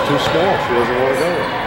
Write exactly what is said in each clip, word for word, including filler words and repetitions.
too small. She doesn't want to go there.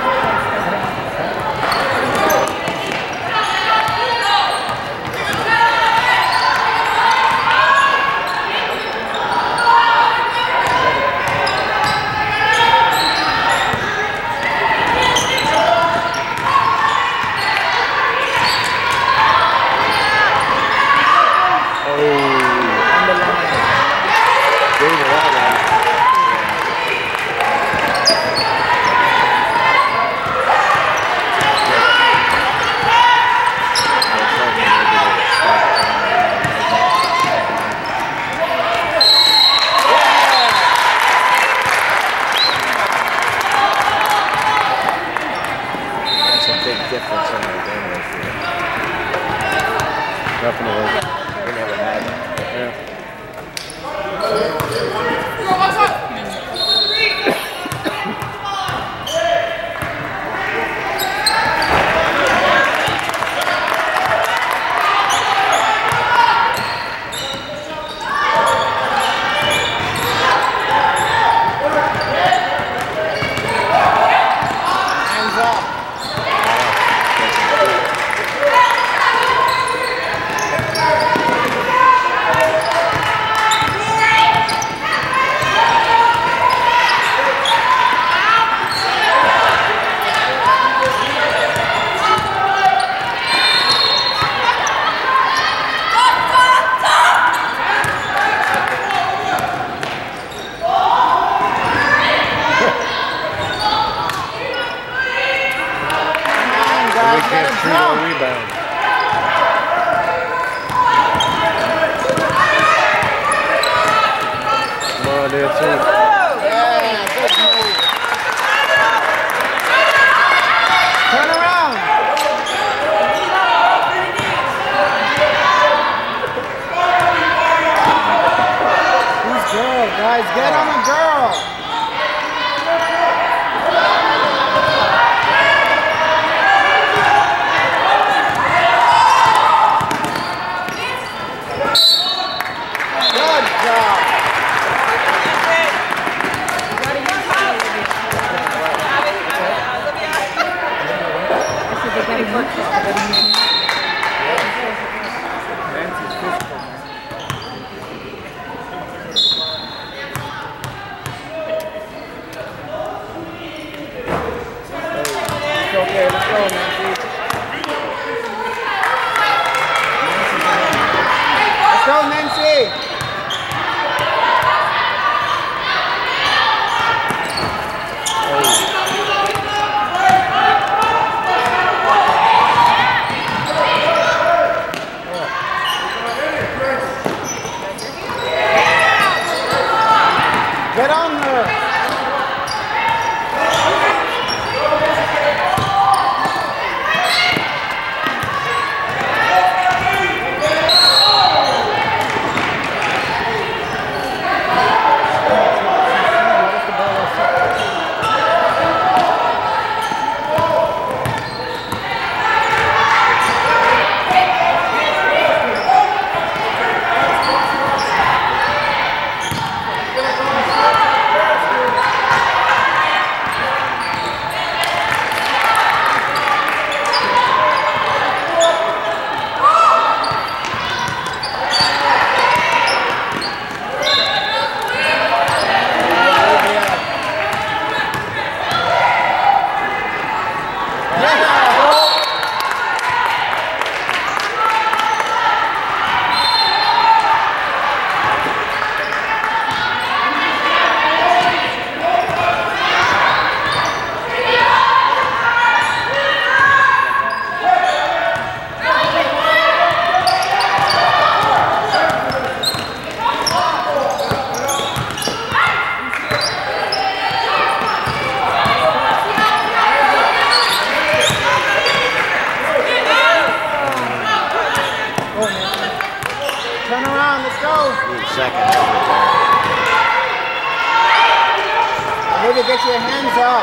Olivia, get your hands up.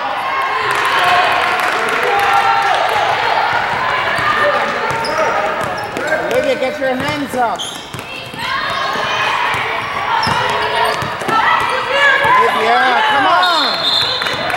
Olivia, get your hands up. Olivia, come on.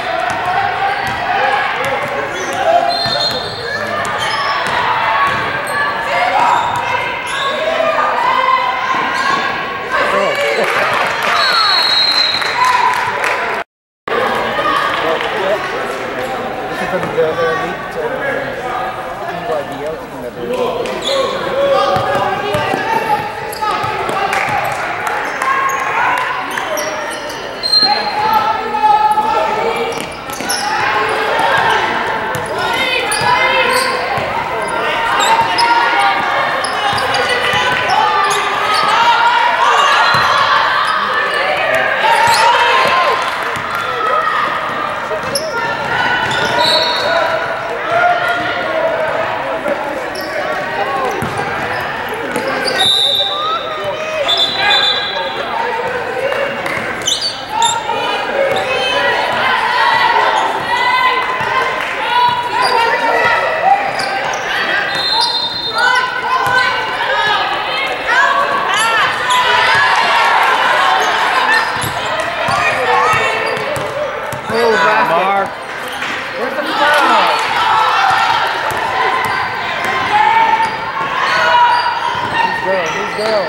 girl.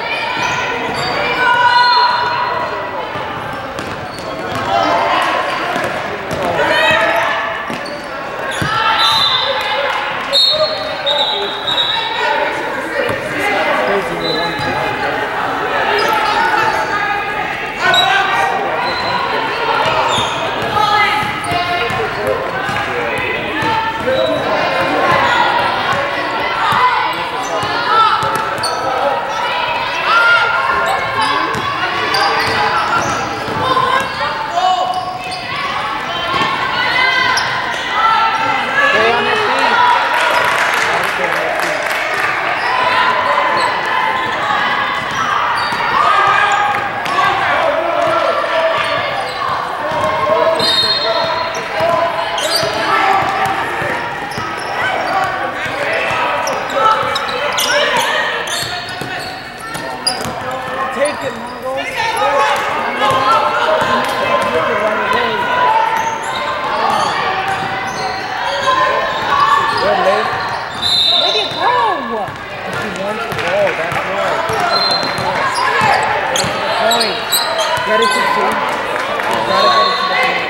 Get it to two. Gotta get it to the point.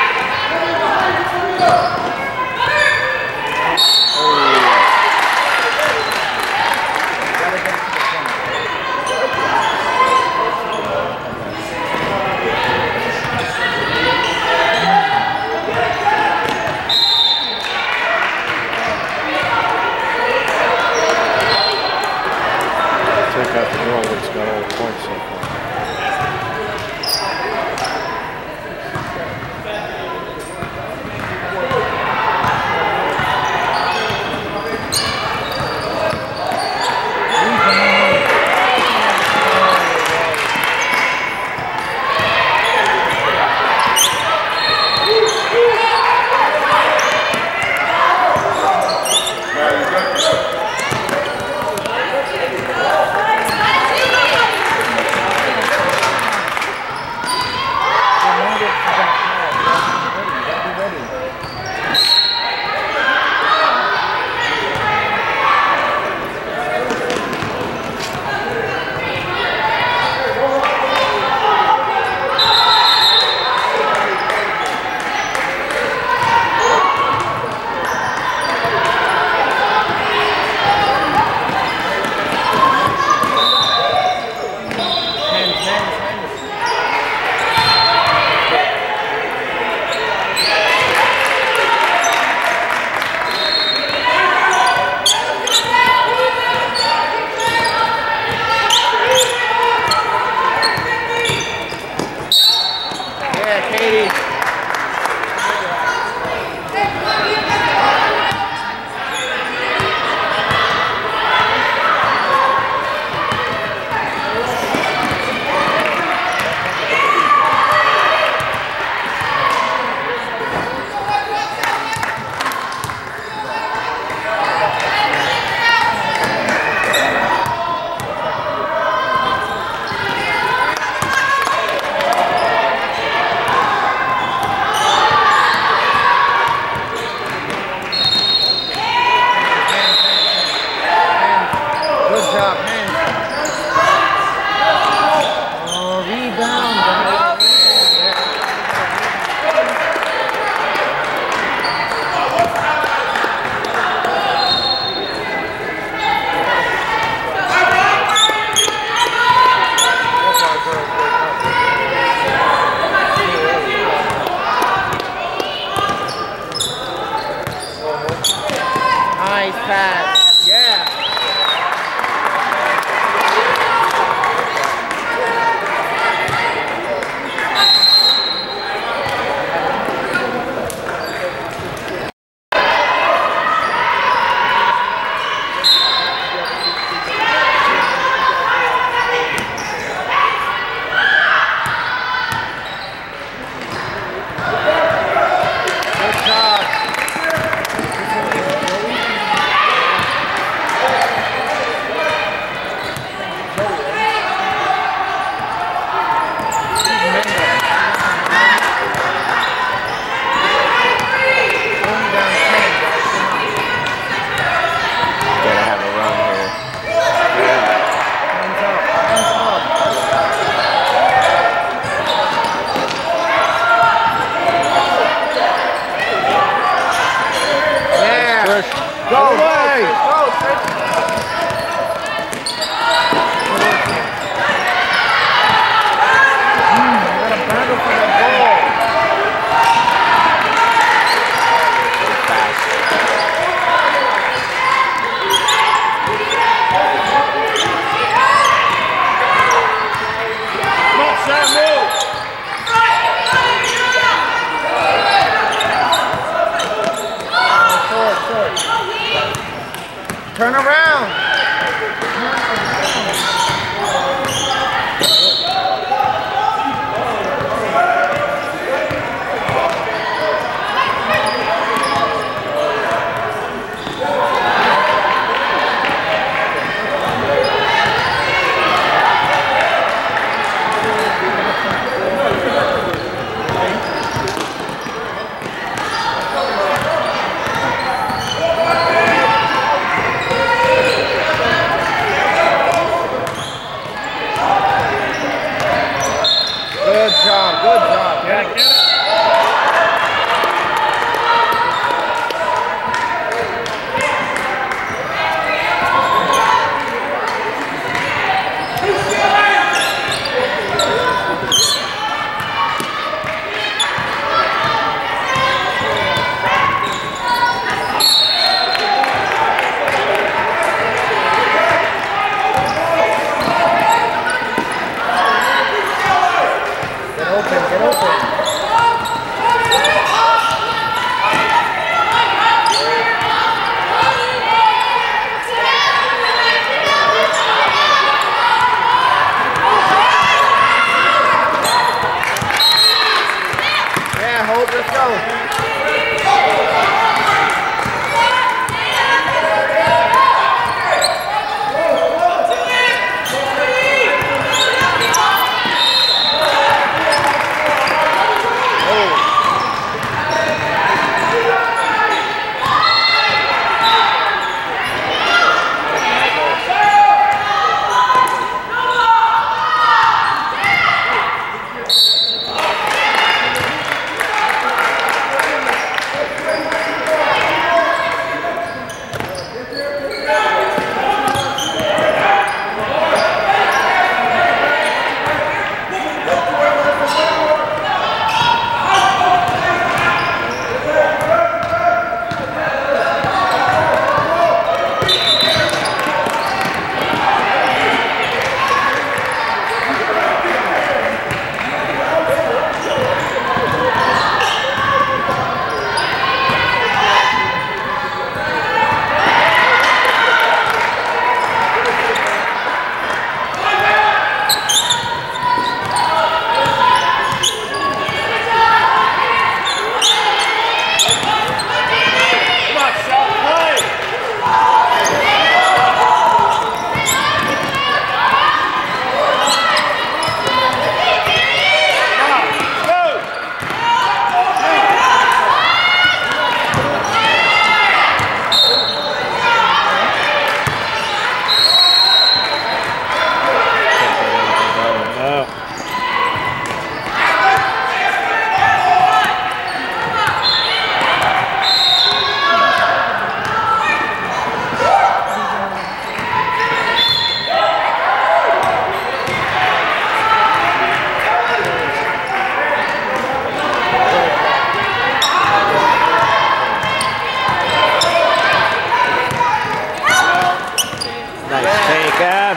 Take out the girl that's got all the points so far. Nice pass. Yeah. Again.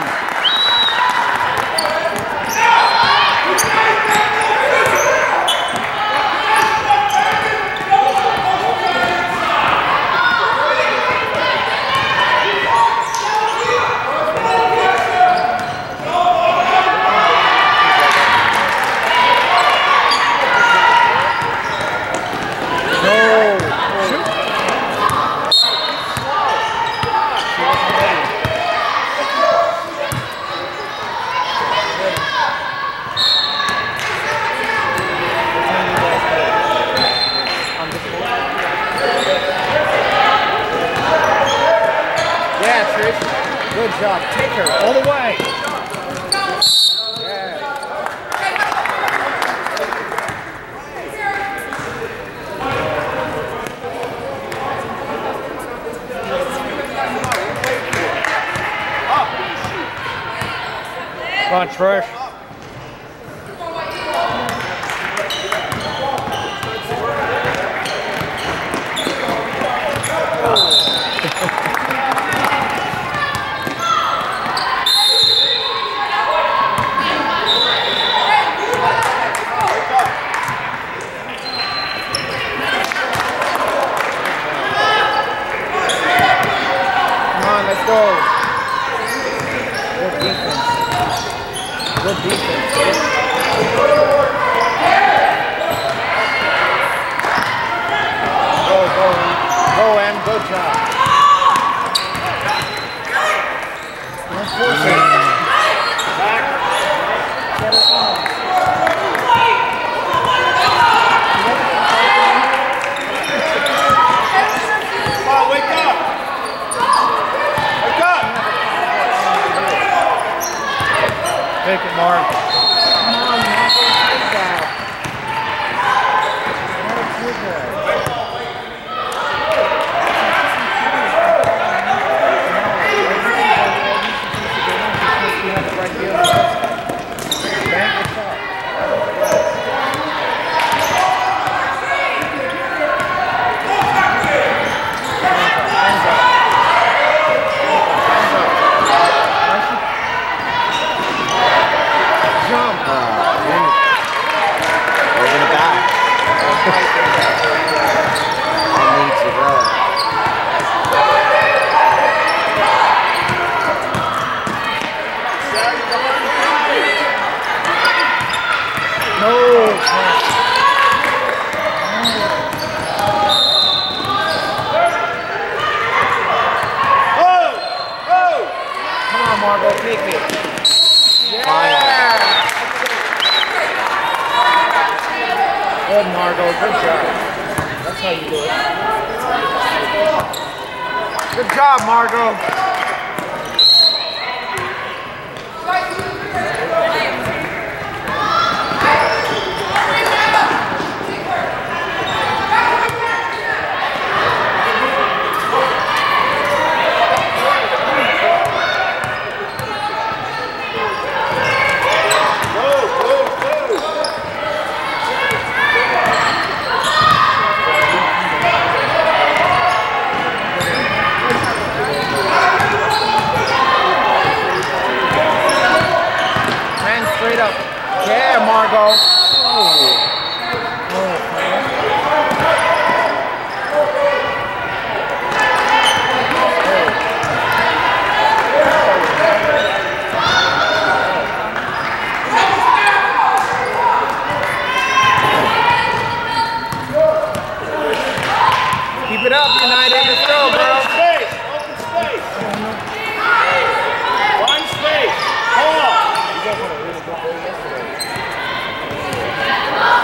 Good job. Take her all the way. Yeah. Come on, Trish. Good defense. Go, go, go, Em. Good job. Don't force it. Back. Get it on. Come on, wake up. Wake up. Take it, Mark. Come on, Mark. Take that. Take that. Margo, take it. Yeah. Good, Margo. Good job. That's how you do it. Good job, Margo. Yeah, Margo. Oh. Oh. Keep it up, United. Let's go, bro. Open space. Open space. Find space. Come on. You guys want to really go for it yesterday.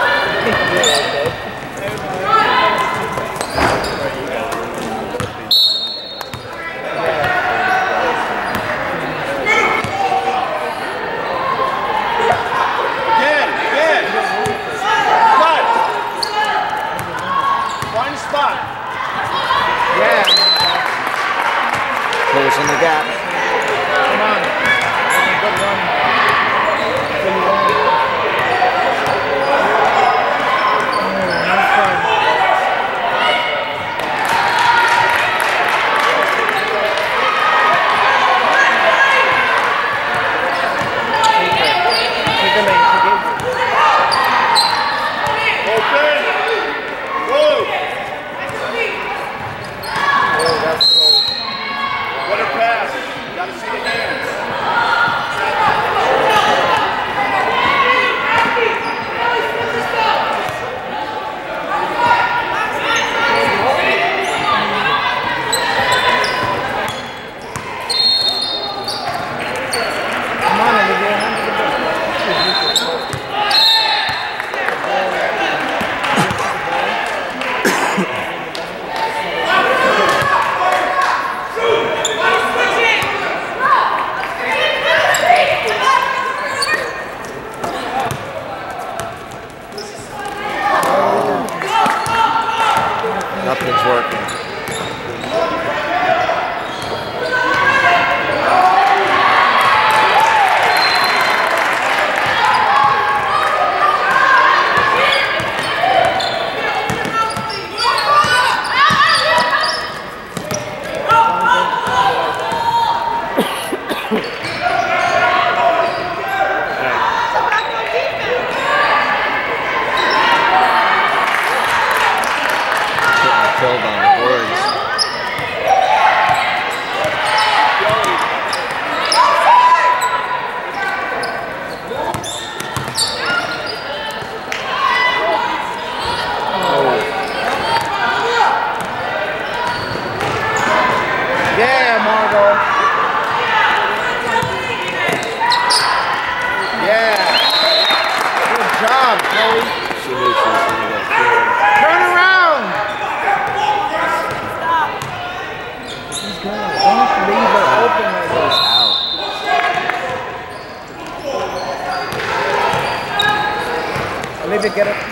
Olivia, get it.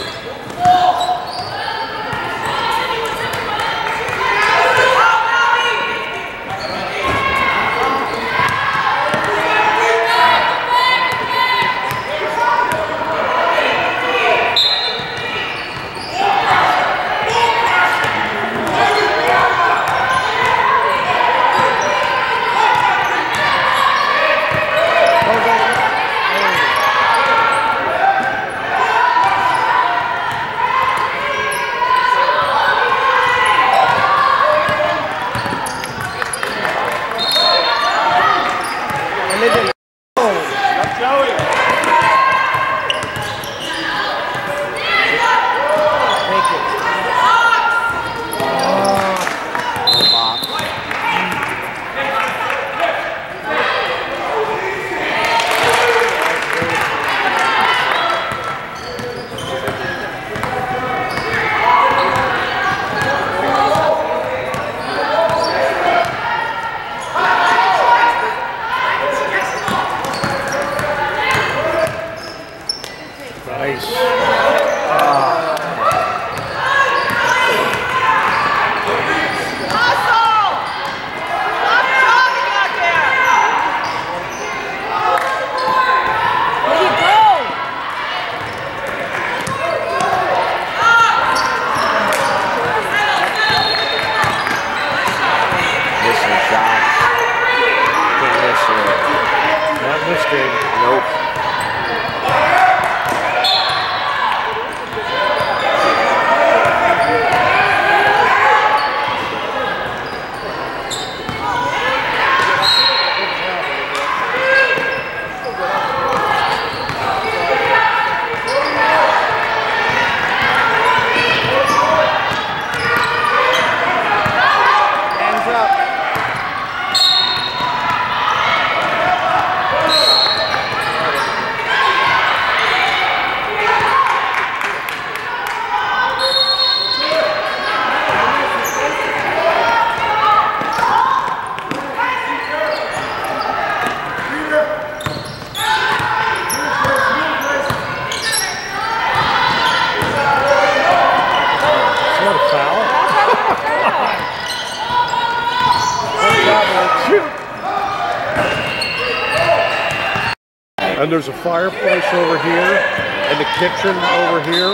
And there's a fireplace over here, and the kitchen over here.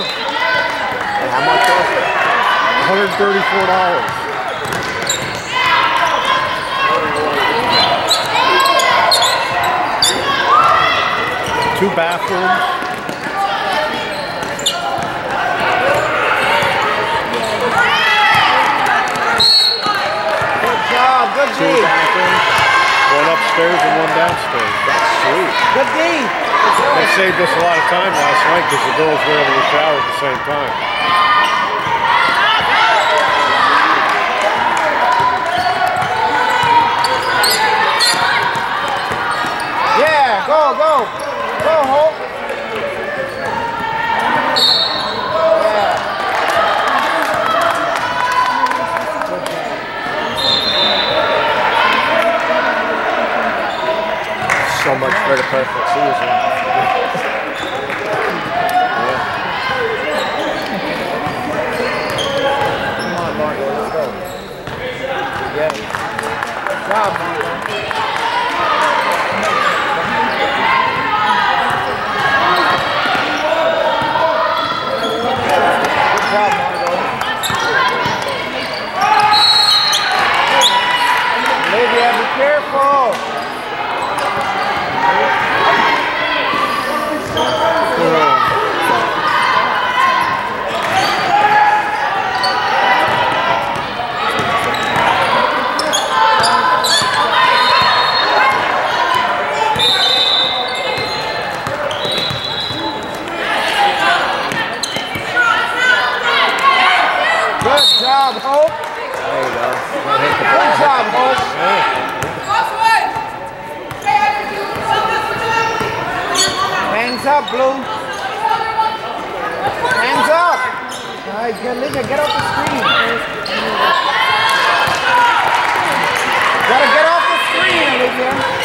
And how much was it? one hundred thirty-four dollars. Two bathrooms. Good job, good Two D. bathrooms. One upstairs and one downstairs. That's sweet. Good D. They saved us a lot of time last night because the girls were able to shower at the same time. Yeah, go, go. Go, Hope. Yeah. So much for the perfect season. Come on, Margo, let's go. Yeah. Good job, Margo. Good job, Margo. Olivia, be careful. Good job, Hope. There you go. Good job, Hope. Hands up, Blue. Hands up. All right, good, Olivia, get off the screen. Gotta get off the screen, Olivia.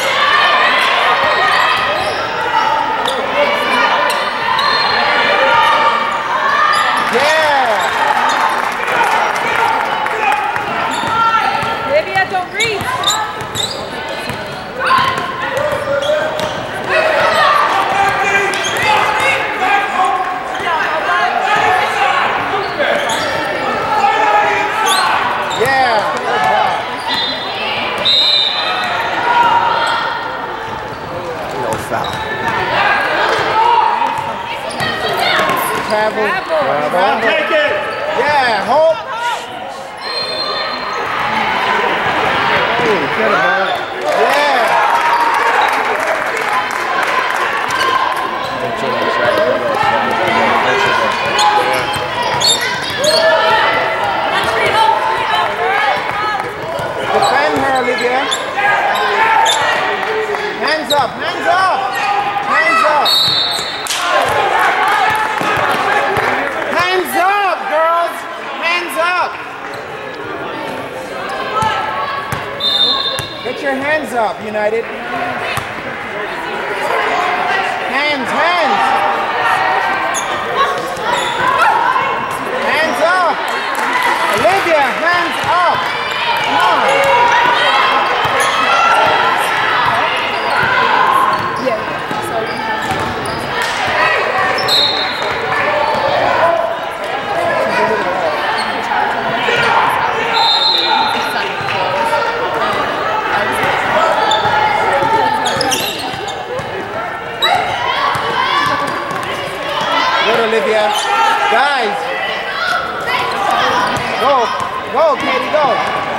travel. Travel. Travel. Take it. Yeah, hope. Oh, get it, Mark. Yeah. Defend her, Olivia. Hands up, hands up. Hands up. Hands up, girls. Hands up. Get your hands up, United. Hands, hands. Hands up. Olivia, hands up. Come on. Good, Olivia. Guys. Go. Go, Katie, go.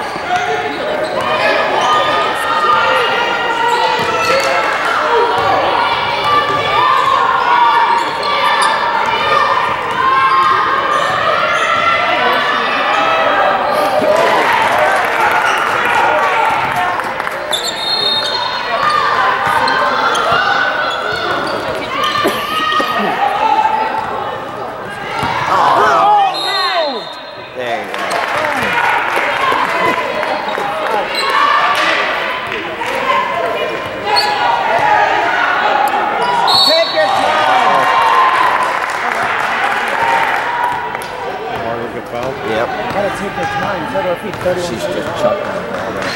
She's just chucking the ball there.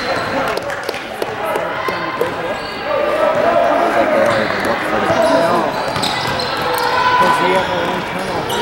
It's like they don't even look for the ball. Because we have our own tunnel.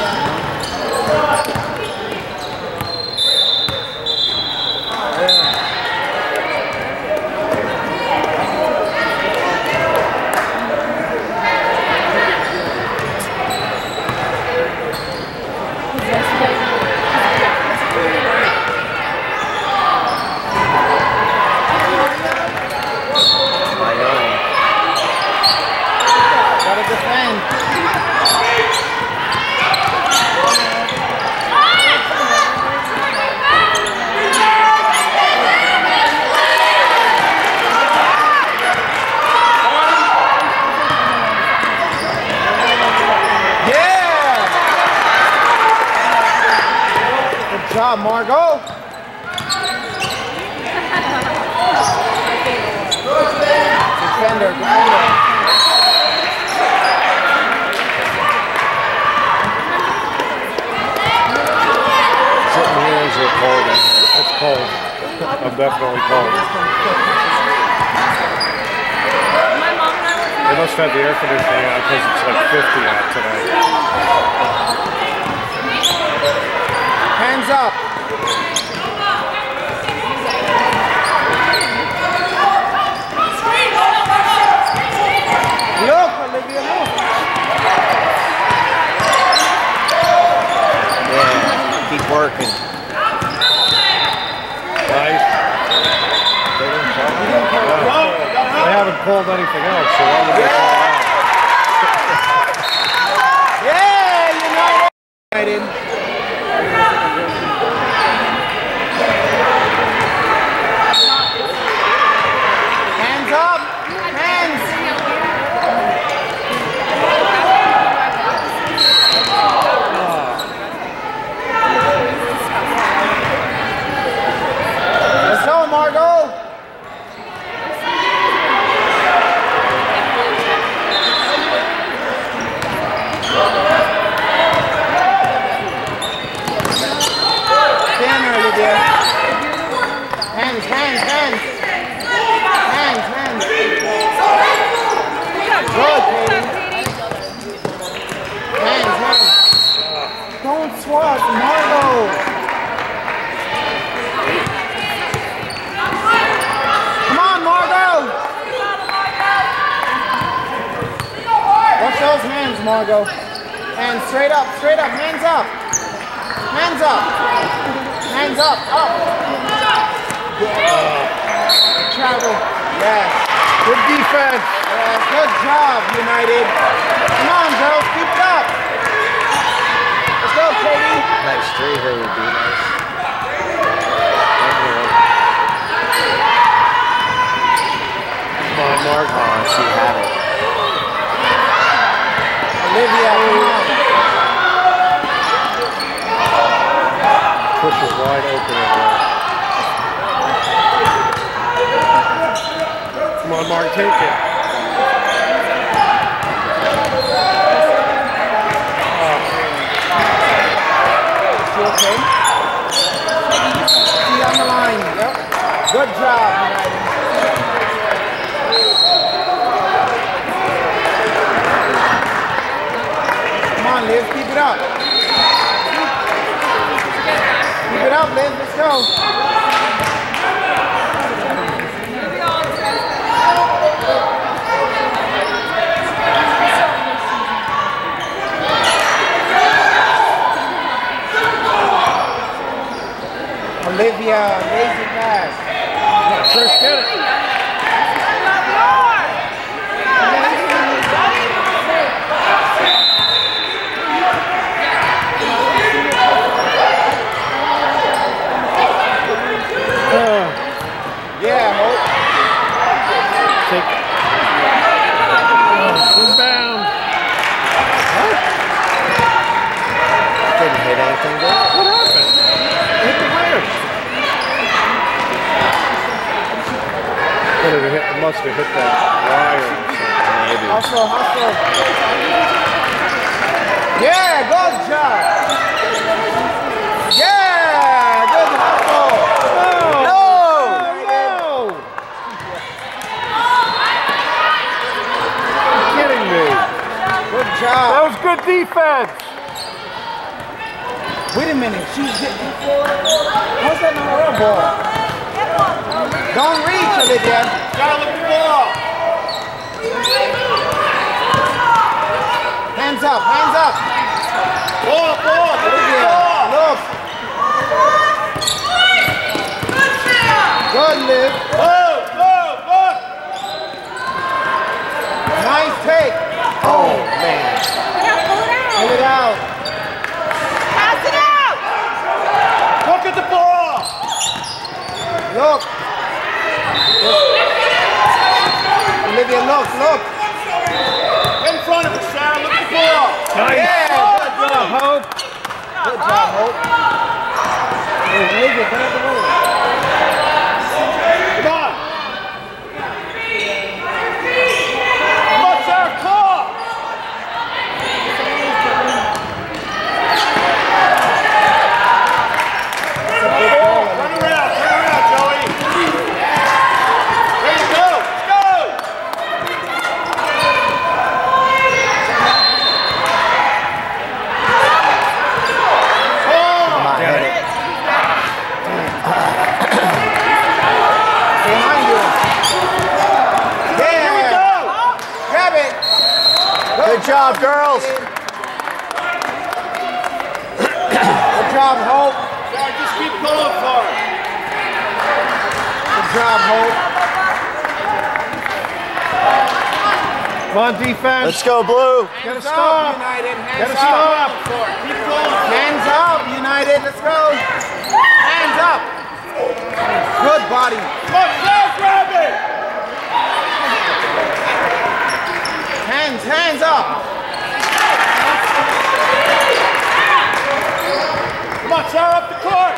Margo. Defender, defender. Sitting here is it cold in here? It's cold. I'm definitely cold. They must have the air conditioning on because it's like fifty out today. Hands up. Look, Olivia, look. Yeah, keep working. Nice. They didn't call it. Yeah. They haven't called anything else, so why would they call it out? Yeah, United. United. Hands up. Hands. Let's go, Margo. Stand there, Olivia. Hands, hands, hands. Hands, hands. Good, Katie. Hands, hands. Don't swat, Margo. Come on, Margo. Watch those hands, Margo. Hands straight up, straight up, hands up. Hands up. Hands up, up. Good. Travel. Yes. Good defense. Yes, good job, United. Come on, girls, keep it up. Let's go, Katie. Nice three here would be nice. Come on, Mark. Oh, she had it. Olivia, come on. Push it wide open in there. Come on, Mark, take it. Oh. You okay? See on the line. Yep. Good job, United. Come on, Liz, keep it up. Keep it up, Liz, let's go. Olivia, lazy pass. First, get it. Yeah, Hope. Take it. Oh, inbound. What? Didn't hit anything good. What happened? Hit the wires. Could have hit, it must have hit that wire or something, maybe. Hustle, hustle. Yeah, good job. Yeah, good hustle. No! No! No! You're kidding me. Good job. That was good defense. Wait a minute, she's getting. How's that not her ball? Don't reach, Olivia. Gotta look the ball. Hands up, hands up. Ball, ball, Olivia. Look. Good, Liv. Oh, oh, oh. Nice take. Oh, man. Pull it out. Pass it out! Look at the ball. Look. Olivia, look, look. In front of us, Sara. Look at the ball. Nice. Yeah, good Good job, job. Hope. Good job, Hope. Hey, Olivia, get out the road. Come on. Come on, Sara, call. Turn around, turn around, Joey. Ready to go, let's go. Come on, hit it. Behind you. Yeah. Here we go. Grab it. Good job, girls. Good job, Hope. Sara, just keep going for it. Good job, Hope. Come on, defense. Let's go, Blue. Get a Hands stop. up, United. Hands Get a up. stop. Keep going. Hands up, United. Let's go. Hands up. Good body. Come on, Sara, grab it. Hands, hands up. Come on, Sara, up the court.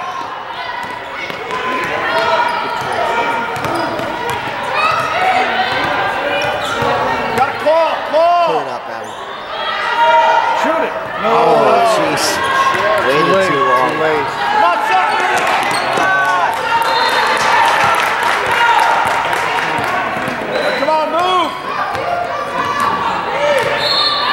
Got a call, call. Put it up, Abby. Shoot it. Oh, jeez. Waited late, too long. Too late. Come on, Sara. Come on, move.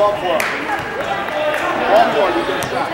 Ball for him. Ball for him, you get a shot.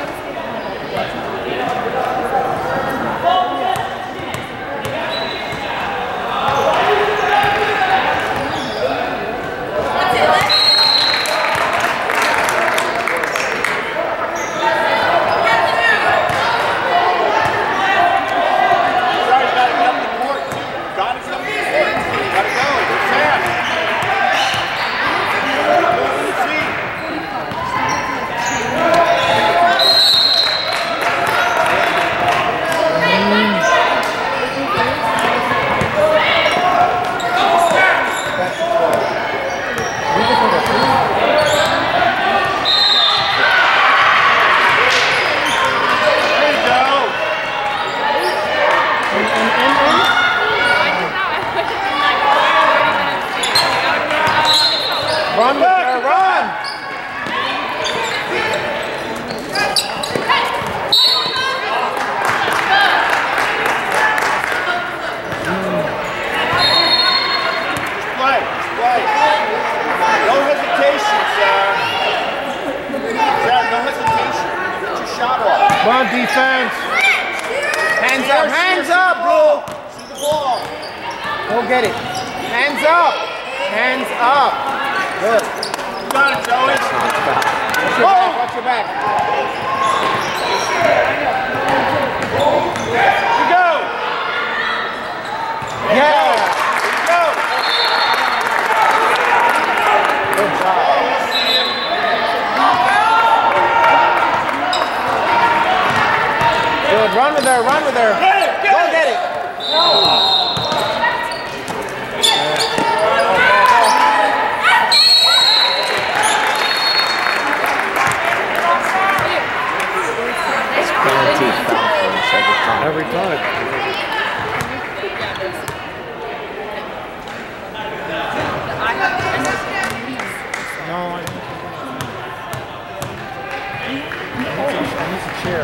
Defense. Hands up, hands up, bro. See the ball. Go get it. Hands up. Hands up. Good. You got it, Joey. Watch your back. Watch your back. You go. Yeah. Go. Good job. Good. Run with her. Run with her. Get it, get Go it. get it. Every time. No, I don't. I need a chair.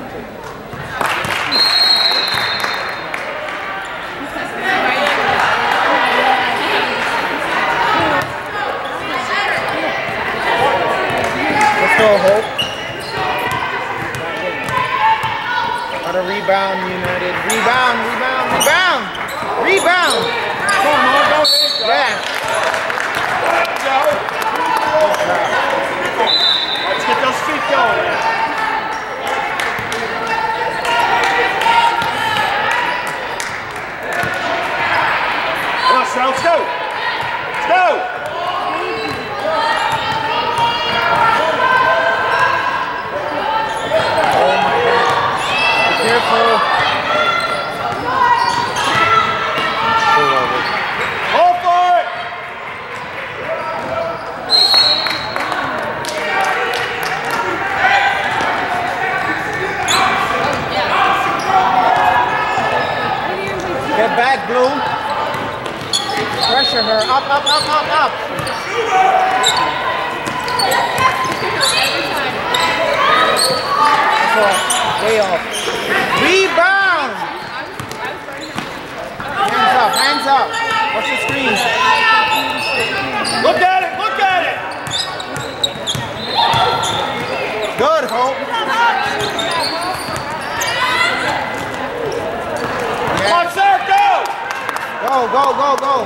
Let's go, Hope. Got a rebound, United. Rebound, rebound, rebound! Rebound! Come on, Margo. Yeah. Go. Let's get those feet going. Come on, Sara, let's go. Let's go. Careful. Go for it. Get back, Blue. Pressure her. Up, up, up, up, up. That's all. Way off. Rebound! Hands up, hands up. Watch the screen. Look at it, look at it. Good, Hope. Come on, Sara, go. Go, go, go, go.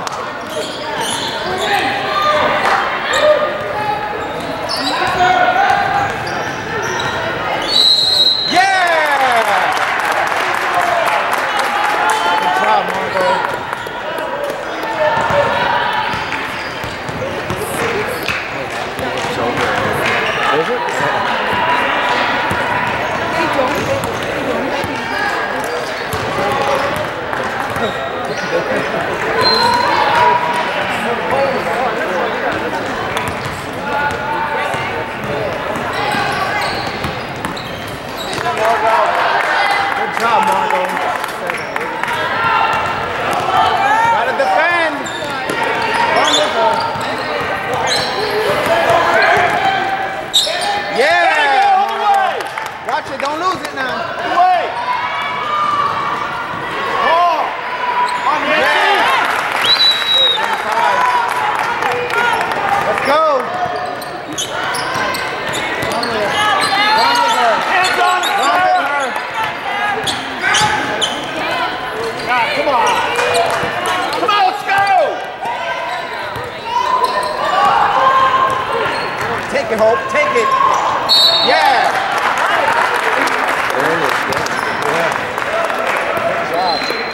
Hope. Take it. Yeah. There it is. Yeah. Good job.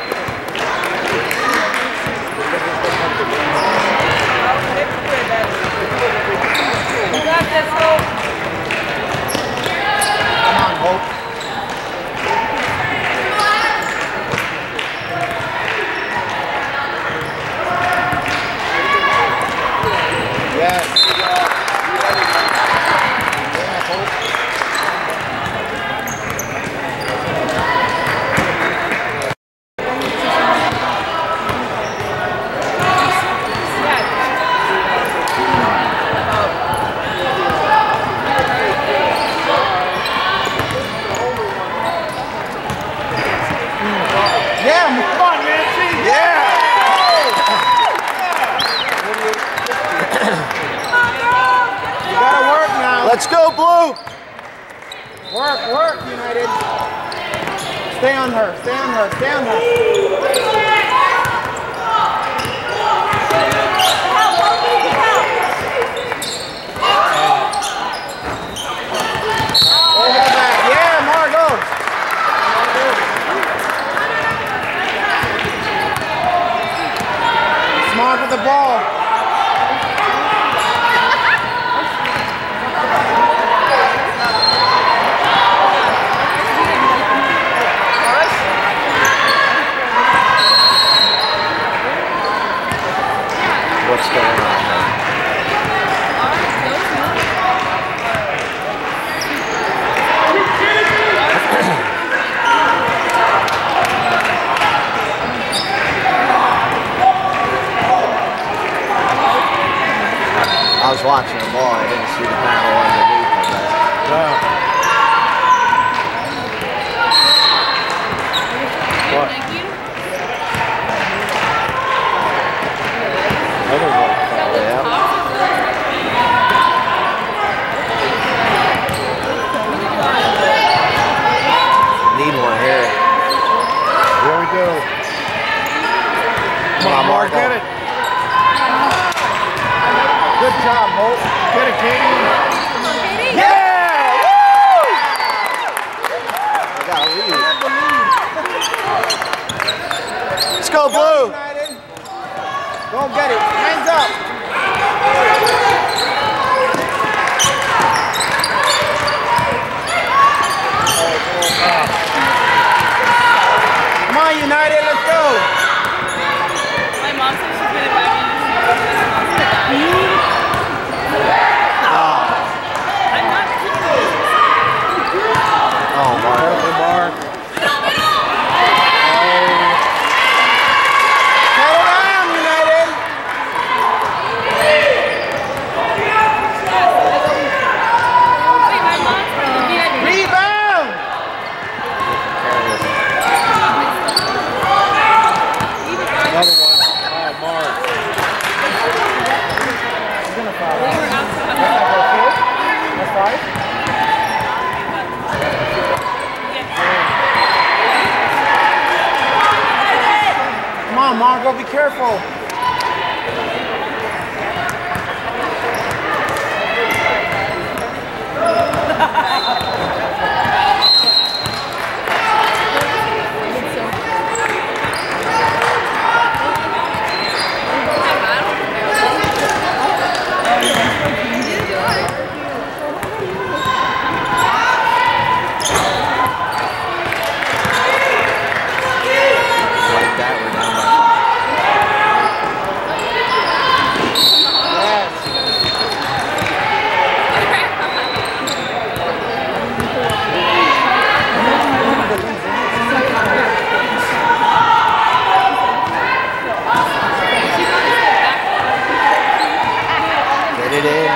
You got this, Hope. Come on, Hope. Yes. Yeah, Hope. Yeah, come on, Nancy. Yeah. You gotta work now. Let's go, Blue! Work, work, United. Stay on her, stay on her, stay on her. Over the back. Yeah, Margo. Smart with the ball. What's going on here? I was watching the ball, I didn't see the panel underneath of that. What? Thank you. Another one. Yeah. Need one here. Here we go. Come on, Mark, Margo. get it. Good job, Hope. Get it, Katie. Yeah! Woo! I got a lead. Let's go, Blue! United. Go get it. Hands up. Come on, United. Let's go. My mom said she's gonna buy me this monster dye. I'm not kidding. Oh, Mark. Beautiful, Mark. Settle down, United. Wait, my mom's gonna be at me. Rebound. Another one. Oh, Mark. He's gonna foul. We were outside. That's five. Come on, Margo, be careful. Like that, we're down by Yes. Get it in.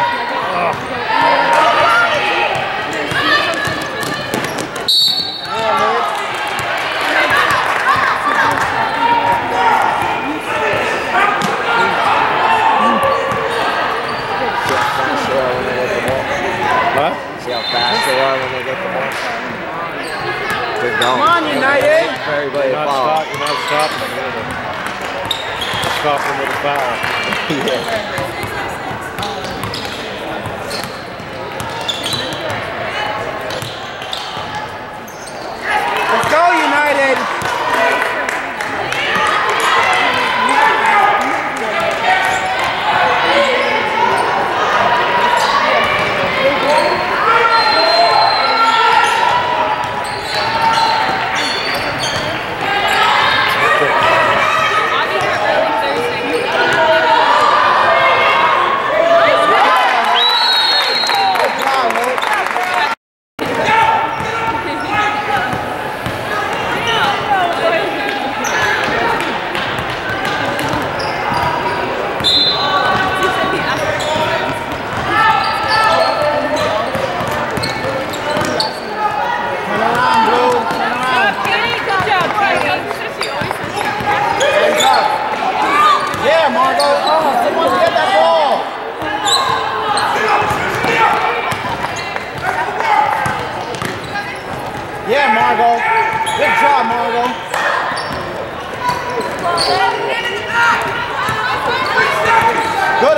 Huh? See how fast they are when they get the ball? Good going. Come on, United. Everybody You're not, follow. stop, you're not stopping them either. Stop them with a foul. Yeah.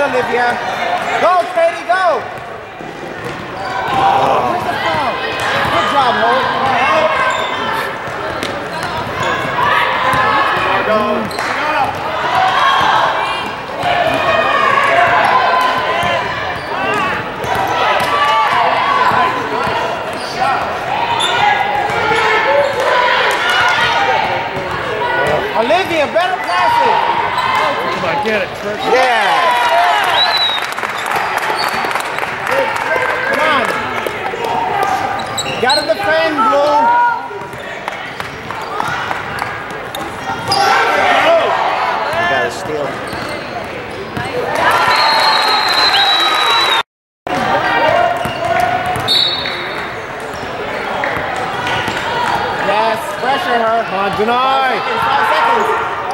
Olivia. Go, Katie, go. Where's the foul? Good job, Hope. Go. Olivia, better pass it. Come on, get it, Trisha. Yeah. Come on. Gotta defend, Blue. You gotta steal. Yes, pressure her. Come on, deny. Five seconds.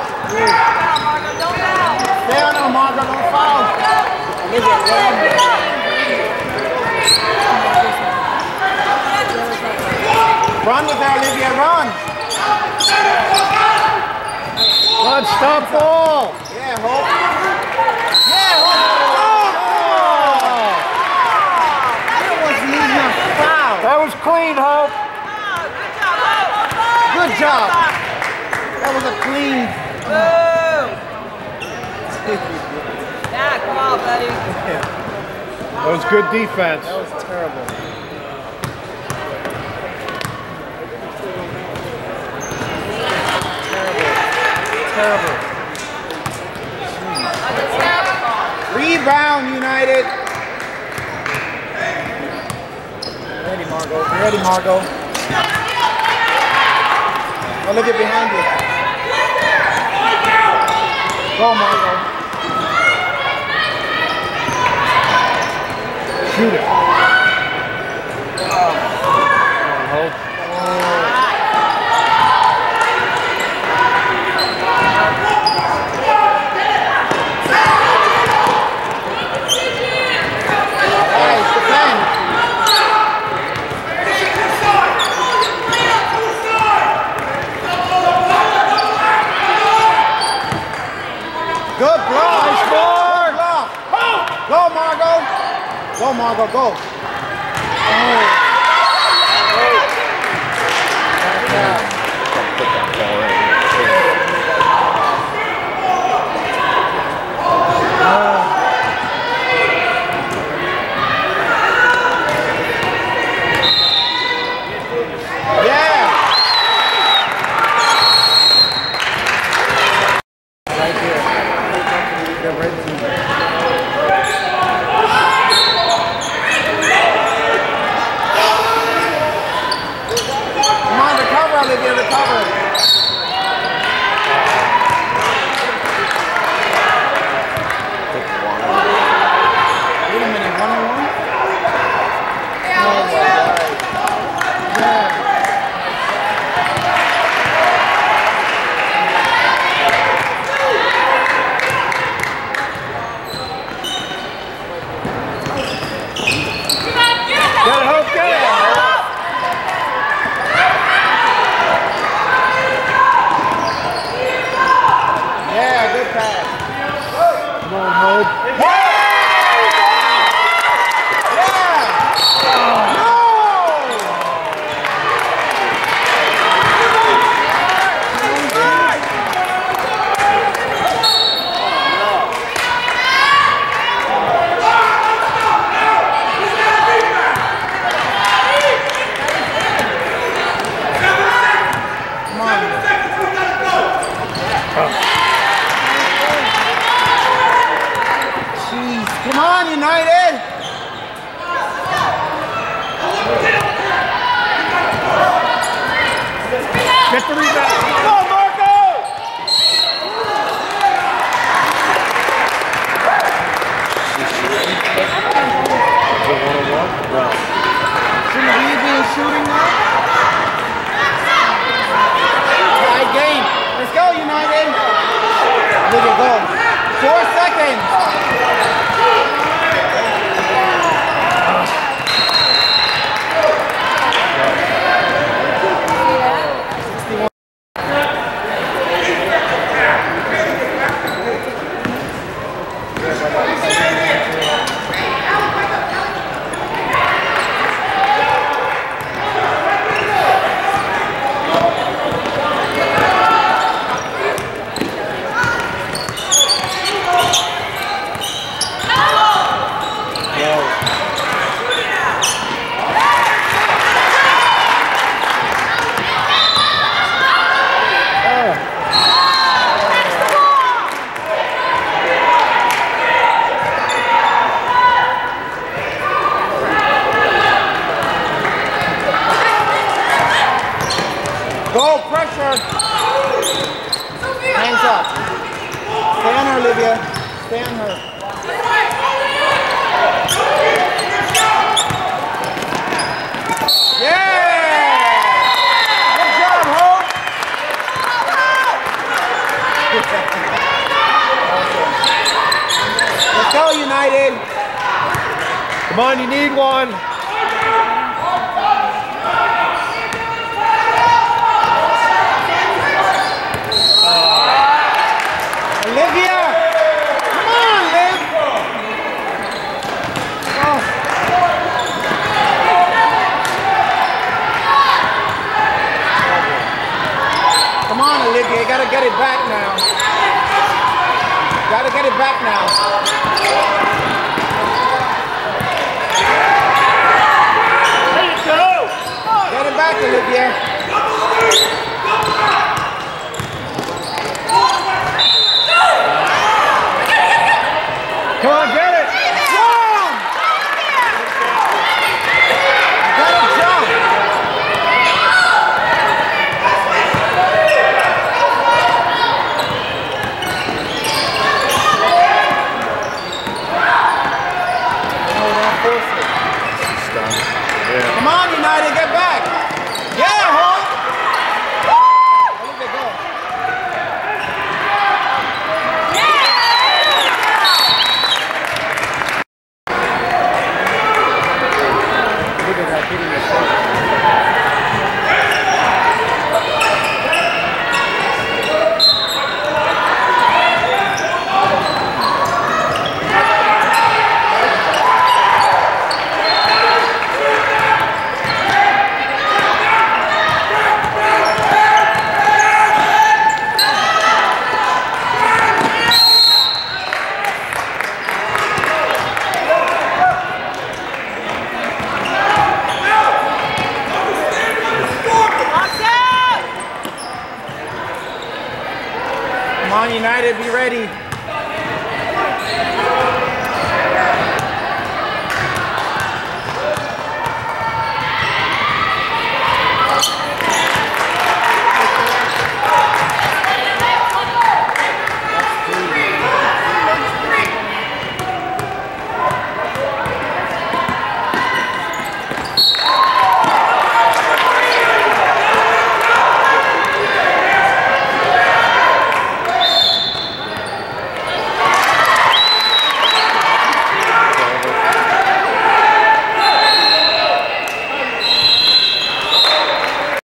Stay on her, Margo, don't foul. Olivia, run. Run with her, Olivia, run. Come on, stop ball. Yeah, Hope. Yeah, Hope. Oh! That wasn't even a foul. That was clean, Hope. Good job. That was a clean. Yeah, come on, buddy. That was good defense. That was terrible. Terrible. Terrible. Rebound, United. Ready, Margo. Be ready, Margo. Olivia behind you. Go, Margo. Shoot it. Hope. Nice, defend. Good block. Nice block. Go, Margo. Go, Margo, go. Oh. Yeah. Right here. The red team. Come on, recover, Olivia, recover. Wait a minute, one on one? Oh my God. Yeah. Get it, Hope, get it. Yeah, good pass. Come on, Hope. Yeah! No! Come on. Jeez, come on, United! Get the rebound. Go, Margo! Shouldn't we be shooting now? Tight game. Let's go, United. Look at go. Four seconds. Stay on her. Yeah! Good job, Hope! Let's go, United! Come on, you need one. Olivia! Come on, Liv! Oh. Come on, Olivia, you gotta get it back now. Gotta get it back now.